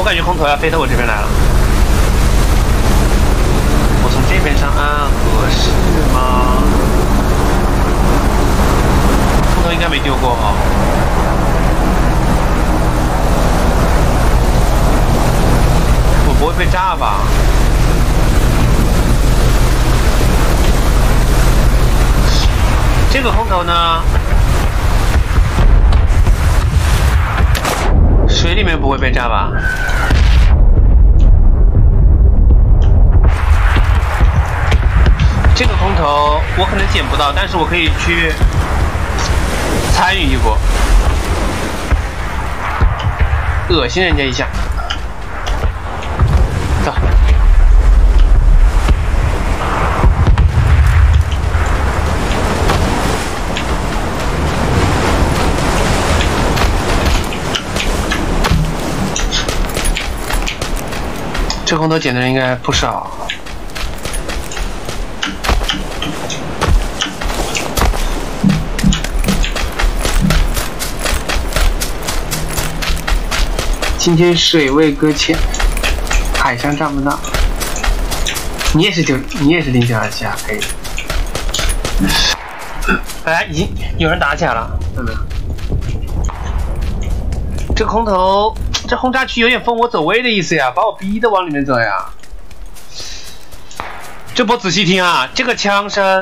感觉空投要飞到我这边来了。我从这边上岸合适吗？空投应该没丢过哈。我不会被炸吧？这个空投呢？ 水里面不会被炸吧？这个空投我可能捡不到，但是我可以去参与一波，恶心人家一下。走。这空投捡的人应该不少。今天水位搁浅，海上站不到。你也是0.27啊，可以。哎，已经有人打起来了，看到没有？这个空投。 这轰炸区有点封我走位的意思呀，把我逼的往里面走呀。这波仔细听啊，这个枪声，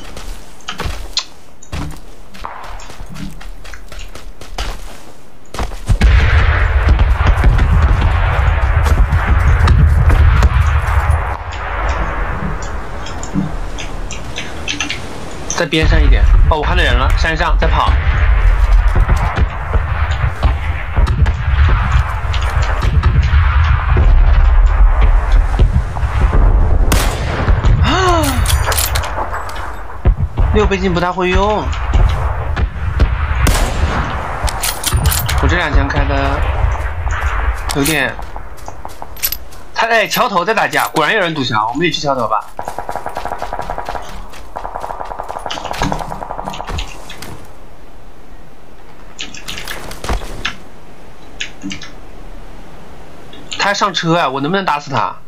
在边上一点。哦，我看到人了，山上在跑。 6倍镜不大会用，我这两枪开的有点，他在桥头在打架，果然有人堵桥，我们也去桥头吧。他上车啊，我能不能打死他？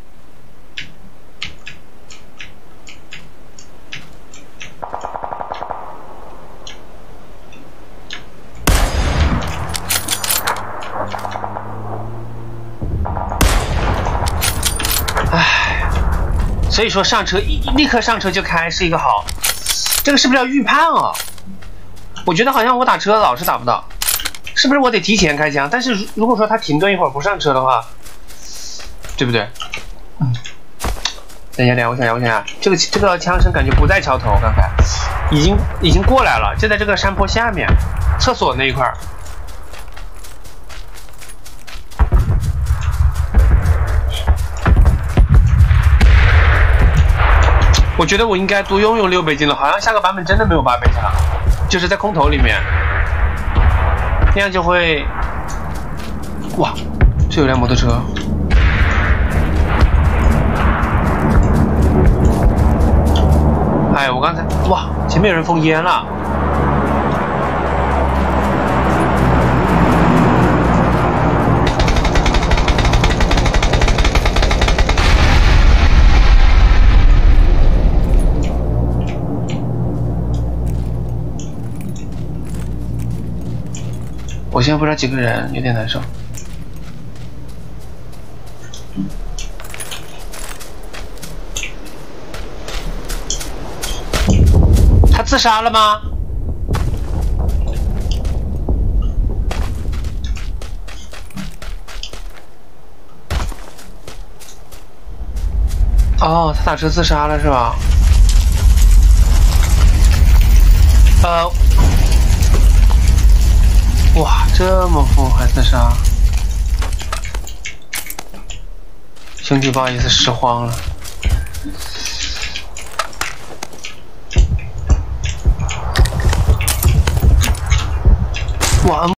所以说上车立刻上车就开是一个好，这个是不是要预判啊？我觉得好像我打车老是打不到，是不是我得提前开枪？但是如果说他停顿一会儿不上车的话，对不对？等一下，我想想，这个枪声感觉不在桥头，刚才已经过来了，就在这个山坡下面，厕所那一块儿。 我觉得我应该多用6倍镜了，好像下个版本真的没有8倍镜了，就是在空投里面，那样就会，哇，这有辆摩托车，哎，我刚才哇，前面有人封烟了。 我现在不知道几个人，有点难受。他自杀了吗？哦，他打车自杀了是吧？哇，这么疯还自杀！兄弟，不好意思，失慌了。哇！